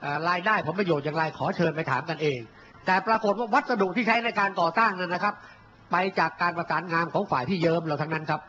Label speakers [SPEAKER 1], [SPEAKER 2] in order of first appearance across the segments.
[SPEAKER 1] รายได้ผลประโยชน์อย่างไรขอเชิญไปถามกันเองแต่ปรากฏว่าวัสดุที่ใช้ในการก่อสร้างนั้นนะครับไปจากการประสานงานของฝ่ายที่เยิ้มเราทั้งนั้นครับ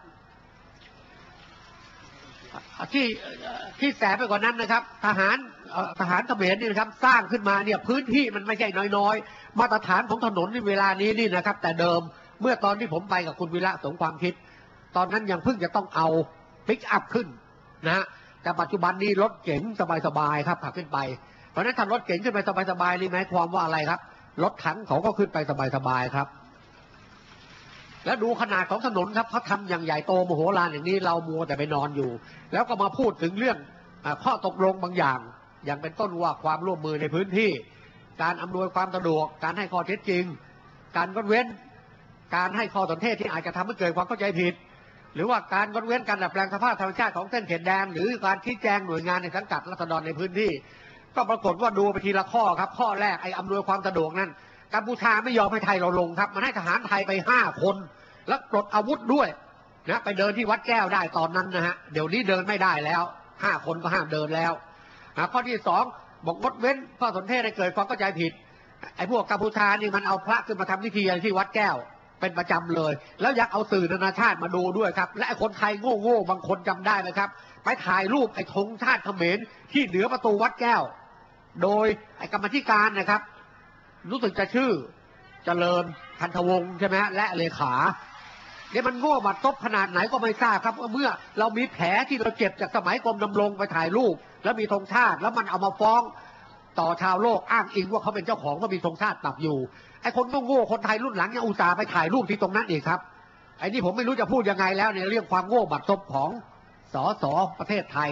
[SPEAKER 1] ที่แสบไปกว่านั้นนะครับทหารเขมรนี่นะครับสร้างขึ้นมาเนี่ยพื้นที่มันไม่ใช่น้อยๆมาตรฐานของถนนในเวลานี้นี่นะครับแต่เดิมเมื่อตอนที่ผมไปกับคุณวิระสมความคิดตอนนั้นยังเพิ่งจะต้องเอาปิกอัพขึ้นนะฮะแต่ปัจจุบันนี้รถเก๋งสบายๆครับขับขึ้นไปเพราะฉะนั้นถ้ารถเก๋งขึ้นไปสบายๆนี่หมายความว่าอะไรครับรถถังเขาก็ขึ้นไปสบายๆครับแล้วดูขนาดของถนนครับเขาทำอย่างใหญ่โตมโหฬารอย่างนี้เรามัวแต่ไปนอนอยู่แล้วก็มาพูดถึงเรื่องข้อตกลงบางอย่างอย่างเป็นต้นว่าความร่วมมือในพื้นที่การอำนวยความสะดวกการให้ข้อเท็จจริงการงดเว้นการให้ข้อสนเทศที่อาจจะทำให้เกิดความเข้าใจผิดหรือว่าการงดเว้นการดัดแปลงสภาพธรรมชาติของเส้นเขตแดนหรือการชี้แจงหน่วยงานในสังกัดราษฎรในพื้นที่ก็ปรากฏว่าดูไปทีละข้อครับข้อแรกไอ้อำนวยความสะดวกนั้นกัมพูชาไม่ยอมให้ไทยเราลงครับมันให้ทหารไทยไป5 คนแล้วปลดอาวุธด้วยนะไปเดินที่วัดแก้วได้ตอนนั้นนะฮะเดี๋ยวนี้เดินไม่ได้แล้ว5 คนก็ห้ามเดินแล้วข้อที่2บอกงดเว้นข้อสนเทศให้เกิดความเข้าใจผิดไอ้พวกกัมพูชานี่มันเอาพระขึ้นมาทำพิธีที่วัดแก้วเป็นประจำเลยแล้วอยากเอาสื่อนานาชาติมาดูด้วยครับและไอ้คนไทยโง่บางคนจำได้ไหมครับไปถ่ายรูปไอ้ธงชาติเขมรที่เหนือประตูวัดแก้วโดยไอ้กรรมธิการนะครับรู้สึกจะชื่อเจริญพันธวงศ์ใช่ไหมและเลขาเนี่ยมันโง่บัดซบขนาดไหนก็ไม่ทราบครับเมื่อเรามีแผลที่เราเจ็บจากสมัยกรมดำรงไปถ่ายรูปแล้วมีธงชาติแล้วมันเอามาฟ้องต่อชาวโลกอ้างอิงว่าเขาเป็นเจ้าของว่ามีธงชาติปักอยู่ไอ้คนโง่คนไทยรุ่นหลังยังอุตส่าห์ไปถ่ายรูปที่ตรงนั้นอีกครับไอ้นี่ผมไม่รู้จะพูดยังไงแล้วในเรื่องความโง่บัดซบของสสประเทศไทย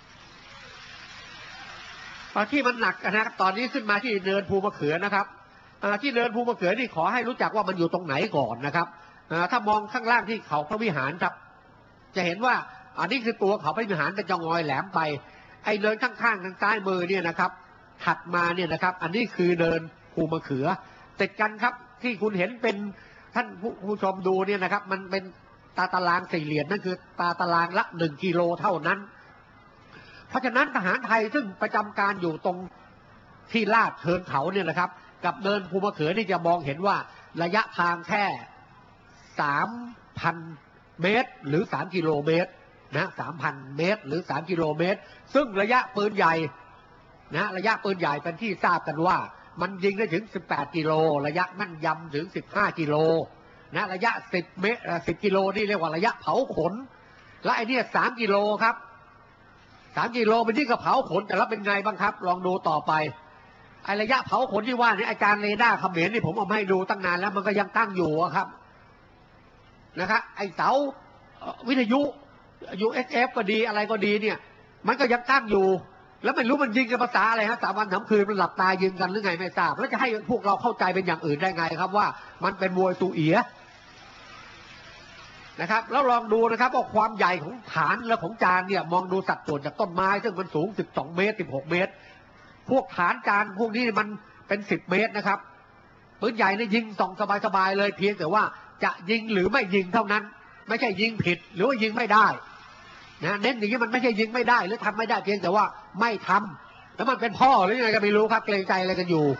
[SPEAKER 1] ที่มันหนักนะครับตอนนี้ขึ้นมาที่เนินภูมะเขือนะครับที่เนินภูมะเขือนี่ขอให้รู้จักว่ามันอยู่ตรงไหนก่อนนะครับถ้ามองข้างล่างที่เขาพระวิหารครับจะเห็นว่าอันนี้คือตัวเขาพระวิหารเป็นจงอยแหลมไปไอ้เนินข้างๆทางซ้ายมือเนี่ยนะครับถัดมาเนี่ยนะครับอันนี้คือเนินภูมะเขือติดกันครับที่คุณเห็นเป็นท่านผู้ชมดูเนี่ยนะครับมันเป็นตารางสี่เหลี่ยมนั่นคือตารางละ1 กิโลเท่านั้นเพราะฉะนั้นทหารไทยซึ่งประจำการอยู่ตรงที่ลาดเชิงเขาเนี่ยนะครับกับเนินภูมะเขือนี่จะมองเห็นว่าระยะทางแค่3,000 เมตรหรือ3 กิโลเมตรนะ3,000 เมตรหรือ3 กิโลเมตรซึ่งระยะปืนใหญ่นะระยะปืนใหญ่เป็นที่ทราบกันว่ามันยิงได้ถึง18 กิโลระยะแม่นยำถึง15 กิโลนะระยะ10 เมตร10 กิโลนี่เรียกว่าระยะเผาขนและไอ้นี่3 กิโลครับ3 กิโลมันยิ่งกับเผาขนแต่ละเป็นไงบ้างครับลองดูต่อไปไอ้ระยะเผาขนที่ว่านี่อาจารย์เรดาร์เขมรนี่ผมเอามาให้ดูตั้งนานแล้วมันก็ยังตั้งอยู่ครับนะครับไอ้เสาวิทยุ USF ก็ดีอะไรก็ดีเนี่ยมันก็ยังตั้งอยู่แล้วไม่รู้มันยิงกันภาษาอะไรฮะ3 วัน 3 คืนมันหลับตายิงกันหรือไงไม่ทราบแล้วจะให้พวกเราเข้าใจเป็นอย่างอื่นได้ไงครับว่ามันเป็นมวยตูเอียนะครับแล้วลองดูนะครับว่าความใหญ่ของฐานและของจานเนี่ยมองดูสัดส่วนจากต้นไม้ซึ่งมันสูง12 เมตร16 เมตรพวกฐานจานพวกนี้มันเป็น10 เมตรนะครับปืนใหญ่เนี่ยยิงส่องสบายๆเลยเพียงแต่ว่าจะยิงหรือไม่ยิงเท่านั้นไม่ใช่ยิงผิดหรือว่ายิงไม่ได้นะเน้นอย่างนี้มันไม่ใช่ยิงไม่ได้หรือทำไม่ได้เพียงแต่ว่าไม่ทำแล้วมันเป็นพ่อหรือยังไงก็ไม่รู้ครับเกรงใจอะไรกันอยู่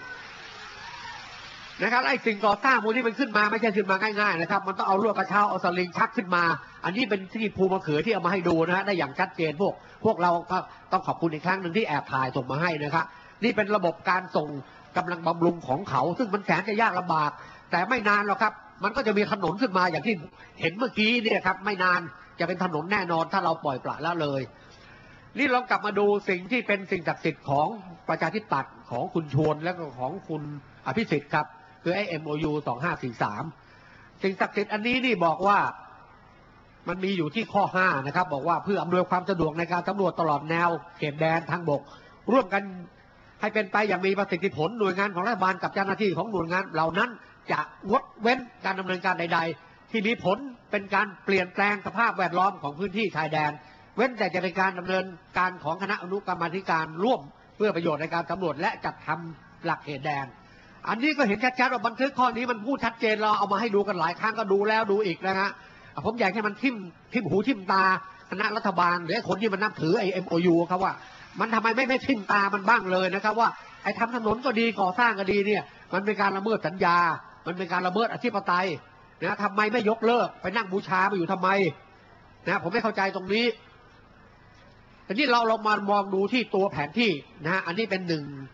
[SPEAKER 1] นะครับไอ้สิ่งก่อสร้างพวกนี้มันขึ้นมาไม่ใช่ขึ้นมาง่ายๆนะครับมันต้องเอาลวดกระเช้าเอาสลิงชักขึ้นมาอันนี้เป็นที่ภูมะเขือที่เอามาให้ดูนะฮะได้อย่างชัดเจนพวกเราก็ต้องขอบคุณอีกครั้งหนึ่งที่แอบถ่ายส่งมาให้นะครับนี่เป็นระบบการส่งกำลังบำรุงของเขาซึ่งมันแสนจะยากลำบากแต่ไม่นานหรอกครับมันก็จะมีถนนขึ้นมาอย่างที่เห็นเมื่อกี้เนี่ยครับไม่นานจะเป็นถนนแน่นอนถ้าเราปล่อยปละละเลยนี่ลองกลับมาดูสิ่งที่เป็นสิ่งศักดิ์สิทธิ์ของประชาธิปัตย์ของคุณชวนและก็ของคุณอภิสิทธิ์ครับคือไอ้ MOU 2543สิ่งศักดิ์สิทธิ์อันนี้นี่บอกว่ามันมีอยู่ที่ข้อ5นะครับบอกว่าเพื่ออำนวยความสะดวกในการสำรวจตลอดแนวเขตแดนทางบกร่วมกันให้เป็นไปอย่างมีประสิทธิผลหน่วยงานของรัฐบาลกับเจ้าหน้าที่ของหน่วยงานเหล่านั้นจะงดเว้นการดำเนินการใดๆที่มีผลเป็นการเปลี่ยนแปลงสภาพแวดล้อมของพื้นที่ชายแดนเว้นแต่จะเป็นการดำเนินการของคณะอนุกรรมาธิการร่วมเพื่อประโยชน์ในการสำรวจและจัดทำหลักเขตแดนอันนี้ก็เห็นชัดๆว่าบันทึกข้อนี้มันพูดชัดเจนเราเอามาให้ดูกันหลายครั้งก็ดูแล้วดูอีกนะฮะผมอยากให้มันทิ่มหูทิ่มตาคณะรัฐบาลหรือคนที่มันนับถือไอ้ MOU ครับว่ามันทำไมไม่ทิ่มตามันบ้างเลยนะครับว่าไอ้ทำถนนก็ดีก่อสร้างก็ดีเนี่ยมันเป็นการละเมิดสัญญามันเป็นการละเมิดอธิปไตยนะทำไมไม่ยกเลิกไปนั่งบูชาไปอยู่ทำไมนะผมไม่เข้าใจตรงนี้ทีนี้เรามามองดูที่ตัวแผนที่นะอันนี้เป็น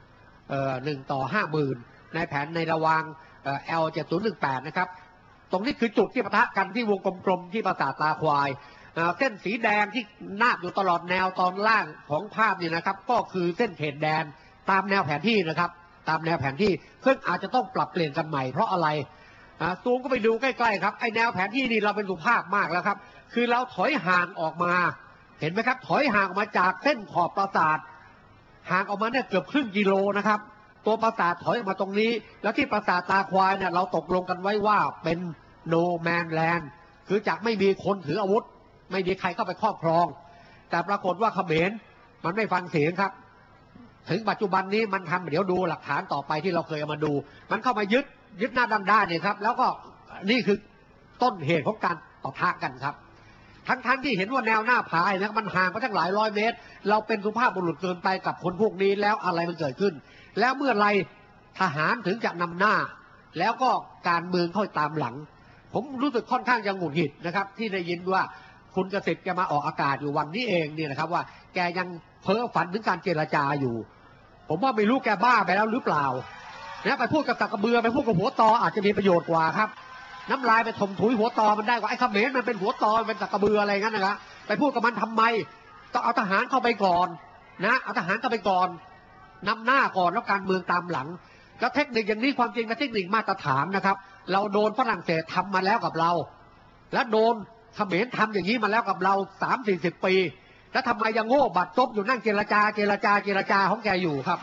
[SPEAKER 1] 1:50,000ในแผนในระวางL7018นะครับตรงนี้คือจุดที่ปะทะกันที่วงกลมๆที่ปราสาทตาควายเส้นสีแดงที่นาบอยู่ตลอดแนวตอนล่างของภาพนี่นะครับก็คือเส้นเขตแดนตามแนวแผนที่นะครับตามแนวแผนที่ซึ่งอาจจะต้องปรับเปลี่ยนกันใหม่เพราะอะไรซูมก็ไปดูใกล้ๆครับไอแนวแผนที่นี่เราเป็นสุภาพมากแล้วครับคือเราถอยห่างออกมาเห็นไหมครับถอยห่างออกมาจากเส้นขอบปราสาทห่างออกมาเนี่ยเกือบครึ่งกิโลนะครับตัวปราสาทถอยออกมาตรงนี้แล้วที่ปราสาทตาควายเนี่ยเราตกลงกันไว้ว่าเป็น no man land คือจากไม่มีคนถืออาวุธไม่มีใครเข้าไปครอบครองแต่ปรากฏว่าเขมรมันไม่ฟังเสียงครับถึงปัจจุบันนี้มันทำเดี๋ยวดูหลักฐานต่อไปที่เราเคยเอามาดูมันเข้ามายึดหน้าด้านเนี่ยครับแล้วก็นี่คือต้นเหตุของการต่อท้ากันครับทั้งที่เห็นว่าแนวหน้าผาเนี่ยมันห่างไปตั้งหลายร้อยเมตรเราเป็นสุภาพบุรุษเกินไปกับคนพวกนี้แล้วอะไรมันเกิดขึ้นแล้วเมื่อไรทหารถึงจะนำหน้าแล้วก็การเมืองค่อยตามหลังผมรู้สึกค่อนข้างจะหงุดหงิดนะครับที่ได้ยินว่าคุณเกษตรแกมาออกอากาศอยู่วันนี้เองเนี่ยนะครับว่าแกยังเพ้อฝันถึงการเจรจาอยู่ผมว่าไม่รู้แกบ้าไปแล้วหรือเปล่านะไปพูดกับสักกระเบือไปพูดกับหัวตออาจจะมีประโยชน์กว่าครับน้ำลายไปถมถุยหัวตอมันได้กว่าไอ้เขมรมันเป็นหัวตอมันเป็นสักกระเบืออะไรงั้นนะครับไปพูดกับมันทำไมต้องเอาทหารเข้าไปก่อนนะเอาทหารเข้าไปก่อนนำหน้าก่อนแล้วการเมืองตามหลังแล้วเทคนิคอย่างนี้ความจริงเป็นเทคนิคมาตรฐานนะครับเราโดนฝรั่งเศสทำมาแล้วกับเราและโดนเขมรทำอย่างนี้มาแล้วกับเรา30-40 ปีแล้วทำไมยังโง่บัดซบอยู่นั่งเจรจาของแกอยู่ครับ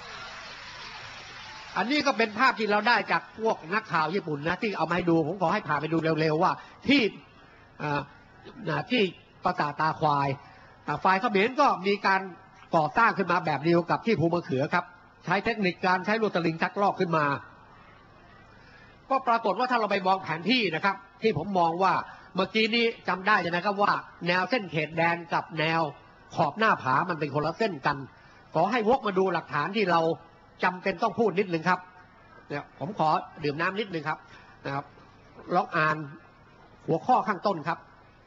[SPEAKER 1] อันนี้ก็เป็นภาพที่เราได้จากพวกนักข่าวญี่ปุ่นนะที่เอามาให้ดูผมขอให้ผ่านไปดูเร็วๆว่าที่ปราสาทตาควายฝ่ายเขมรก็มีการก่อสร้างขึ้นมาแบบเดียวกับที่ภูมะเขือครับใช้เทคนิคการใช้ลวดสลิงชักลอกขึ้นมาก็ปรากฏว่าถ้าเราไปมองแผนที่นะครับที่ผมมองว่าเมื่อกี้นี้จำได้ใช่ไหมครับว่าแนวเส้นเขตแดนกับแนวขอบหน้าผามันเป็นคนละเส้นกันขอให้วกมาดูหลักฐานที่เราจำเป็นต้องพูดนิดนึงครับเนี่ยผมขอดื่มน้ำนิดนึงครับนะครับลองอ่านหัวข้อข้างต้นครับ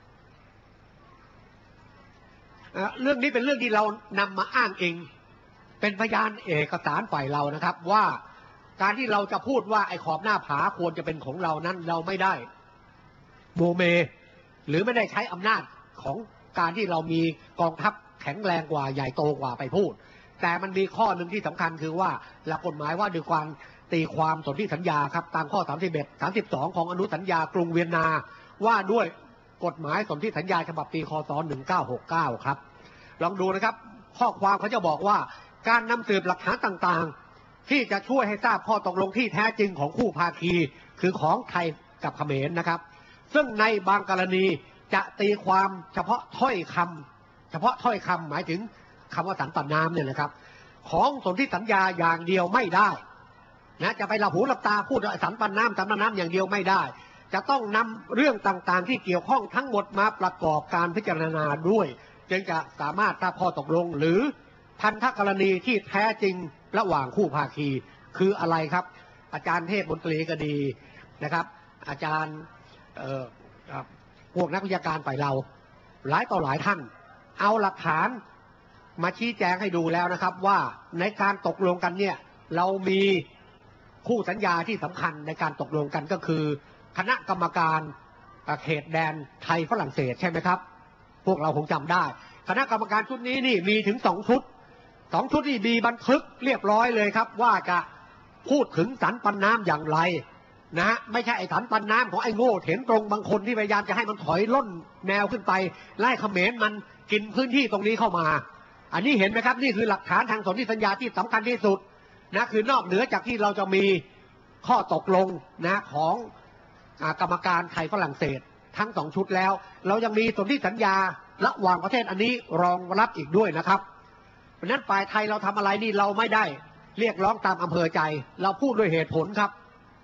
[SPEAKER 1] เรื่องนี้เป็นเรื่องที่เรานำมาอ้างเองเป็นพยานเอกสารฝ่ายเรานะครับว่าการที่เราจะพูดว่าไอ้ขอบหน้าผาควรจะเป็นของเรานั้นเราไม่ได้โมเมหรือไม่ได้ใช้อำนาจของการที่เรามีกองทัพแข็งแรงกว่าใหญ่โตกว่าไปพูดแต่มันมีข้อหนึ่งที่สำคัญคือว่าหลักกฎหมายว่าด้วยความตีความสนธิสัญญาครับตามข้อ31-32ของอนุสัญญากรุงเวียนนาว่าด้วยกฎหมายสนธิสัญญาฉบับปีคศ1969ครับลองดูนะครับข้อความเขาจะบอกว่าการนำสืบหลักฐานต่างๆที่จะช่วยให้ทราบข้อตกลงที่แท้จริงของคู่ภาคีคือของไทยกับเขมรนะครับซึ่งในบางกรณีจะตีความเฉพาะถ้อยคำหมายถึงคำว่าสันปันน้ำเนี่ยนะครับของสนธิสัญญาอย่างเดียวไม่ได้นะจะไปหลับหูหลับตาพูดสันปันน้ำอย่างเดียวไม่ได้จะต้องนำเรื่องต่างๆที่เกี่ยวข้องทั้งหมดมาประกอบการพิจารณาด้วยจึงจะสามารถทราบข้อตกลงหรือพันธกรณีที่แท้จริงระหว่างคู่ภาคีคืออะไรครับอาจารย์เทพมนตรีก็ดีนะครับอาจารย์พวกนักวิชาการฝ่ายเราหลายต่อหลายท่านเอาหลักฐานมาชี้แจงให้ดูแล้วนะครับว่าในการตกลงกันเนี่ยเรามีคู่สัญญาที่สำคัญในการตกลงกันก็คือคณะกรรมการเขตแดนไทยฝรั่งเศสใช่ไหมครับพวกเราคงจำได้คณะกรรมการชุดนี้นี่มีถึง2 ชุดนี่มีบันทึกเรียบร้อยเลยครับว่าจะพูดถึงสันปันน้ำอย่างไรนะฮะไม่ใช่ไอ้สันปันน้ำของไอ้โง่เถนตรงบางคนที่พยายามจะให้มันถอยล่นแนวขึ้นไปไล่เขมรมันกินพื้นที่ตรงนี้เข้ามาอันนี้เห็นไหมครับนี่คือหลักฐานทางสนธิสัญญาที่สำคัญที่สุดนะคือนอกเหนือจากที่เราจะมีข้อตกลงนะของกรรมการไทยฝรั่งเศสทั้ง2 ชุดแล้วเรายังมีสนธิสัญญาระหว่างประเทศอันนี้รองรับอีกด้วยนะครับเพราะนั้นฝ่ายไทยเราทำอะไรนี่เราไม่ได้เรียกร้องตามอำเภอใจเราพูดด้วยเหตุผลครับ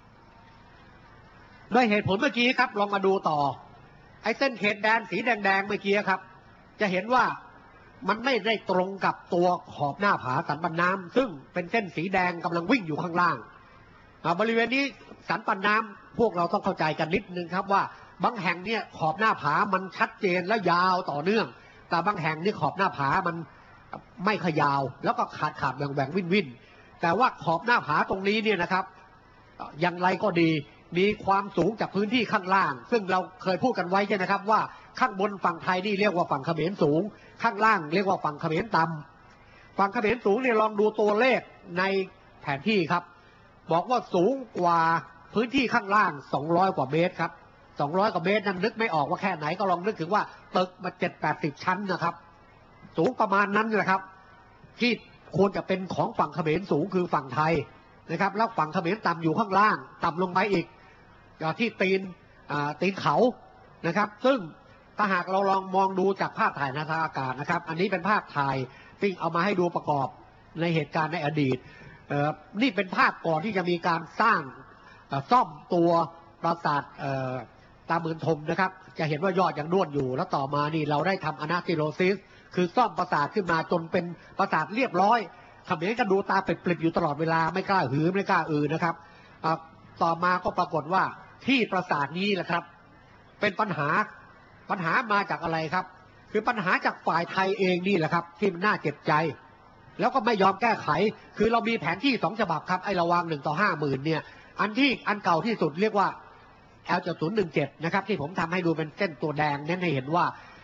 [SPEAKER 1] ด้วยเหตุผลเมื่อกี้ครับลองมาดูต่อไอ้เส้นเขตแดนสีแดงๆเมื่อกี้ครับจะเห็นว่ามันไม่ได้ตรงกับตัวขอบหน้าผาสันปันน้ำซึ่งเป็นเส้นสีแดงกำลังวิ่งอยู่ข้างล่างบริเวณนี้สันปันน้ำพวกเราต้องเข้าใจกันนิดนึงครับว่าบางแห่งเนี่ยขอบหน้าผามันชัดเจนและยาวต่อเนื่องแต่บางแห่งนี่ขอบหน้าผามันไม่ขยาวแล้วก็ขาดแบ่งวิ่นแต่ว่าขอบหน้าผาตรงนี้เนี่ยนะครับอย่างไรก็ดีมีความสูงจากพื้นที่ข้างล่างซึ่งเราเคยพูดกันไว้ใช่ไหมครับว่าข้างบนฝั่งไทยนี่เรียกว่าฝั่งเขมรสูงข้างล่างเรียกว่าฝั่งเขมรต่ำฝั่งเขมรสูงเนี่ยลองดูตัวเลขในแผนที่ครับบอกว่าสูงกว่าพื้นที่ข้างล่าง200 กว่าเมตรครับ200 กว่าเมตรนั้นนึกไม่ออกว่าแค่ไหนก็ลองนึกถึงว่าตึกมา70-80 ชั้นนะครับสูงประมาณนั้นนะครับที่ควรจะเป็นของฝั่งเขมรสูงคือฝั่งไทยนะครับแล้วฝั่งเขมรต่ำอยู่ข้างล่างต่ำลงไปอีกที่ตีนเขานะครับซึ่งถ้าหากเราลองมองดูจากภาพถ่ายทางอากาศนะครับอันนี้เป็นภาพถ่ายที่เอามาให้ดูประกอบในเหตุการณ์ในอดีตนี่เป็นภาพก่อนที่จะมีการสร้างซ่อมตัวปราสาทตาหมื่นทมนะครับจะเห็นว่ายอดยังด้วนอยู่แล้วต่อมานี่เราได้ทำอนาติโลซิสคือซ่อมปราสาทขึ้นมาจนเป็นปราสาทเรียบร้อยเขมรก็ดูตาปริบๆอยู่ตลอดเวลาไม่กล้าหือไม่กล้านะครับต่อมาก็ปรากฏว่าที่ปราสาทนี้แหละครับเป็นปัญหามาจากอะไรครับคือปัญหาจากฝ่ายไทยเองนี่แหละครับที่มันน่าเจ็บใจแล้วก็ไม่ยอมแก้ไขคือเรามีแผนที่2 ฉบับครับไอ้ระวาง1/50,000เนี่ยอันเก่าที่สุดเรียกว่า L7017 นะครับที่ผมทำให้ดูเป็นเส้นตัวแดงเน้นให้เห็นว่า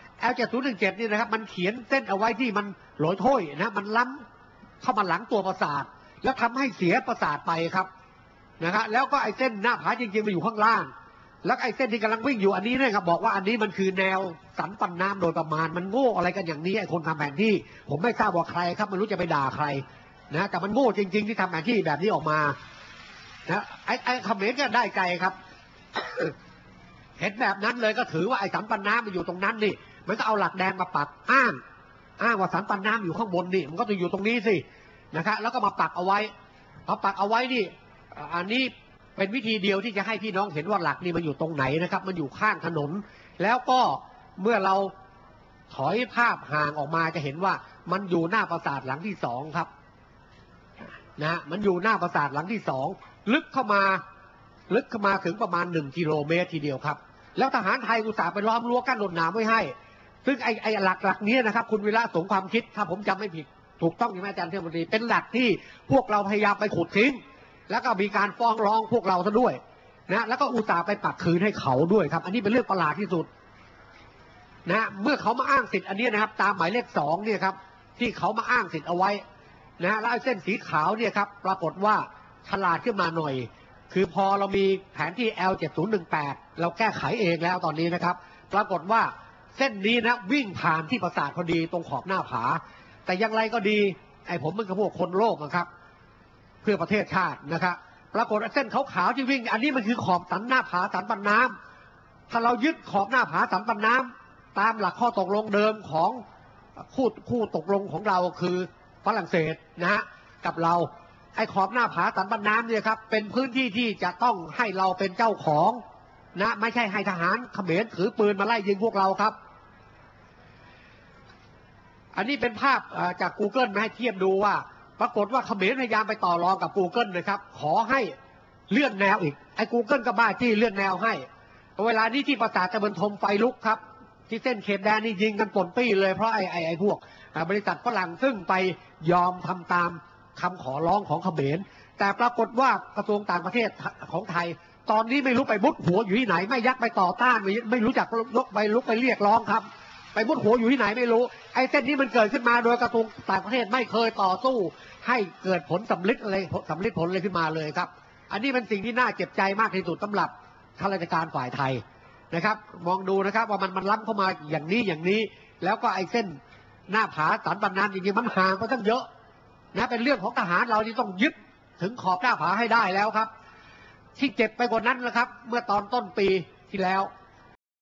[SPEAKER 1] L7017 นี่นะครับมันเขียนเส้นเอาไว้ที่มันโหลอยถ้วยนะมันล้ำเข้ามาหลังตัวปราสาทแล้วทำให้เสียปราสาทไปครับนะครับแล้วก็ไอ้เส้นหน้าผาจริงๆมันอยู่ข้างล่างแล้วไอ้เส้นที่กำลังวิ่งอยู่อันนี้เนี่ยครับบอกว่าอันนี้มันคือแนวสันปันน้ำโดยประมาณมันโง่อะไรกันอย่างนี้ไอ้คนทำแผนที่ผมไม่ทราบว่าใครครับไม่รู้จะไปด่าใครนะแต่มันโง่จริงๆที่ทำแผนที่แบบนี้ออกมานะไอ้เขมรก็ได้ใจครับ เห็นแบบนั้นเลยก็ถือว่าไอ้สันปันน้ำมันอยู่ตรงนั้นนี่มันก็เอาหลักแดงมาปักอ้างว่าสันปันน้ำอยู่ข้างบนนี่มันก็ต้องอยู่ตรงนี้สินะครับแล้วก็มาปักเอาไว้พอปักเอาไว้นี่อันนี้เป็นวิธีเดียวที่จะให้พี่น้องเห็นว่าหลักนี่มันอยู่ตรงไหนนะครับมันอยู่ข้างถนนแล้วก็เมื่อเราถอยภาพห่างออกมาจะเห็นว่ามันอยู่หน้าปราสาทหลังที่2ครับนะมันอยู่หน้าปราสาทหลังที่2ลึกเข้ามาถึงประมาณ1 กิโลเมตรทีเดียวครับแล้วทหารไทยอุตส่าห์ไปล้อมรั้วกั้นรวดหนามไว้ให้ซึ่งไอ้หลักนี้นะครับคุณวิระสงความคิดถ้าผมจำไม่ผิดถูกต้องใช่ไหมอาจารย์เทพบุตรีเป็นหลักที่พวกเราพยายามไปขุดทิ้งแล้วก็มีการฟ้องร้องพวกเราซะด้วยนะแล้วก็อุตส่าห์ไปปักคืนให้เขาด้วยครับอันนี้เป็นเรื่องประหลาดที่สุดนะเมื่อเขามาอ้างสิทธิ์อันนี้นะครับตามหมายเลข2เนี่ยครับที่เขามาอ้างสิทธิ์เอาไว้นะแล้วเส้นสีขาวเนี่ยครับปรากฏว่าฉลาดขึ้นมาหน่อยคือพอเรามีแผนที่ L7018 เราแก้ไขเองแล้วตอนนี้นะครับปรากฏว่าเส้นนี้นะวิ่งผ่านที่ปราสาทพอดีตรงขอบหน้าผาแต่อย่างไรก็ดีไอ้ผมมันก็พวกคนโลภนะครับเพื่อประเทศชาตินะครับปรากฏเส้นขาวๆที่วิ่งอันนี้มันคือขอบสันหน้าผาสันปันน้ำถ้าเรายึดขอบหน้าผาสันปันน้ำตามหลักข้อตกลงเดิมของคู่ตกลงของเราคือฝรั่งเศสนะฮะกับเราไอ้ขอบหน้าผาสันปันน้ำเนี่ยครับเป็นพื้นที่ที่จะต้องให้เราเป็นเจ้าของนะไม่ใช่ให้ทหารเขมรถือปืนมาไล่ยิงพวกเราครับอันนี้เป็นภาพจาก Google มาให้เทียบดูว่าปรากฏว่าเขมรพยายามไปต่อรองกับ Google นะครับขอให้เลื่อนแนวอีกไอ้ Google ก็บ้าที่เลื่อนแนวให้เวลานี้ที่ปราสาทตะเบินทมไฟลุกครับที่เส้นเขตแดนนี่ยิงกันป่นปี้เลยเพราะไอ้พวกบริษัทฝรั่งซึ่งไปยอมทำตามคำขอร้องของเขมรแต่ปรากฏว่ากระทรวงต่างประเทศของไทยตอนนี้ไม่รู้ไปมุดหัวอยู่ที่ไหนไม่ยักไปต่อต้านไม่รู้จักลุกไปเรียกร้องครับไปมุดหัวอยู่ที่ไหนไม่รู้ไอ้เส้นนี้มันเกิดขึ้นมาโดยกระทรวงต่างประเทศไม่เคยต่อสู้ให้เกิดผลสำลิดผลอะไรขึ้นมาเลยครับอันนี้เป็นสิ่งที่น่าเจ็บใจมากที่สุดสำหรับข้าราชการฝ่ายไทยนะครับมองดูนะครับว่ามันล้ำเข้ามาอย่างนี้แล้วก็ไอ้เส้นหน้าผาสันปันน้ำจริงๆมันห่างก็ตั้งเยอะนะเป็นเรื่องของทหารเราที่ต้องยึดถึงขอบหน้าผาให้ได้แล้วครับที่เจ็บไปกว่านั้นนะครับเมื่อตอนต้นปีที่แล้ว